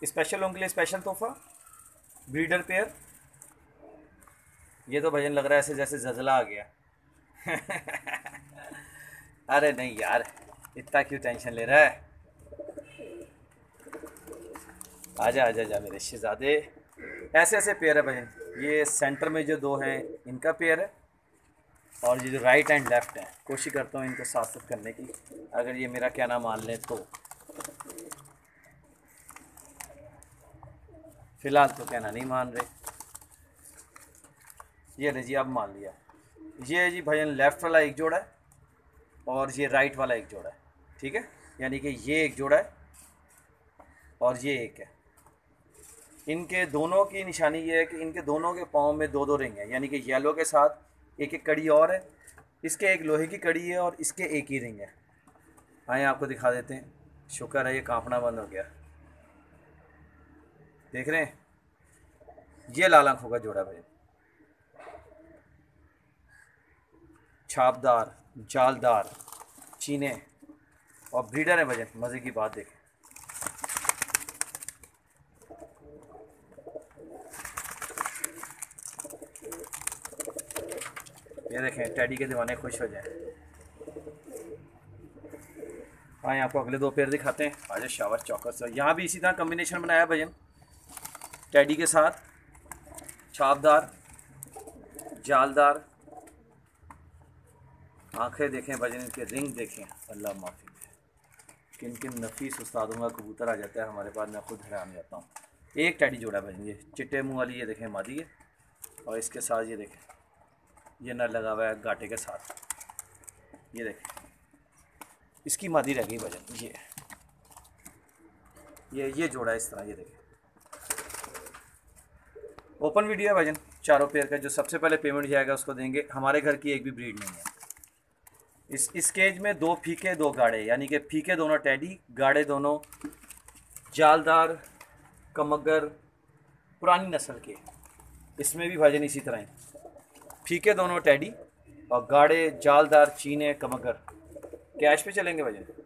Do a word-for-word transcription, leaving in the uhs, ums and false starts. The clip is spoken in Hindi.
स्पेशल उनके लिए स्पेशल तोहफा, ब्रीडर पेयर। ये तो भजन लग रहा है ऐसे जैसे जजला आ गया। अरे नहीं यार, इतना क्यों टेंशन ले रहा है। आजा आजा जा मेरे शहजादे। ऐसे ऐसे पेयर है भजन। ये सेंटर में जो दो हैं इनका पेयर है, और ये जो राइट एंड लेफ्ट है, कोशिश करता हूँ इनको साथ साथ करने की, अगर ये मेरा कहना मान लें तो। फिलहाल तो कहना नहीं मान रहे। ये ले जी, अब मान लिया। ये जी भजन लेफ्ट वाला एक जोड़ा है, और ये राइट वाला एक जोड़ा है। ठीक है, यानी कि ये एक जोड़ा है और ये एक है। इनके दोनों की निशानी ये है कि इनके दोनों के पाँव में दो दो रिंग है, यानी कि येलो के साथ एक एक कड़ी और है। इसके एक लोहे की कड़ी है और इसके एक ही रिंग है। आए आपको दिखा देते हैं। शुक्र है ये कांपना बंद हो गया। देख रहे हैं, ये लाल आंखों का जोड़ा भाई, छापदार, जालदार, चीने और ब्रीडर है भजन। मज़े की बात देखें, ये देखें, टैडी के दीवाने खुश हो जाएं। हाँ, आपको अगले दो पेयर दिखाते हैं। आज शावर चौकस से यहाँ भी इसी तरह कम्बिनेशन बनाया भजन, टैडी के साथ छापदार, जालदार। आंखें देखें भजन, इनके रिंग देखें। अल्लाह माफ़ी, किन किन नफीस उस्तादों का कबूतर आ जाता है हमारे पास, मैं खुद हैरान हो जाता हूँ। एक टैडी जोड़ा भजन, ये चिट्टे मुँह वाली, ये देखें मादी है, और इसके साथ ये देखें ये नर लगा हुआ है गाटे के साथ। ये देखें, इसकी मादी रह गई भजन। ये ये ये जोड़ा इस तरह, ये देखें। ओपन वीडियो है भजन चारों पेयर का। जो सबसे पहले पेमेंट जाएगा उसको देंगे। हमारे घर की एक भी ब्रीड नहीं है। इस इस केज में दो फीके दो गाढ़े, यानी कि फीके दोनों टैडी, गाढ़े दोनों जालदार कमगर पुरानी नस्ल के। इसमें भी भजन इसी तरह है, फीके दोनों टैडी और गाढ़े जालदार चीने कमगर। कैश पे चलेंगे भजन।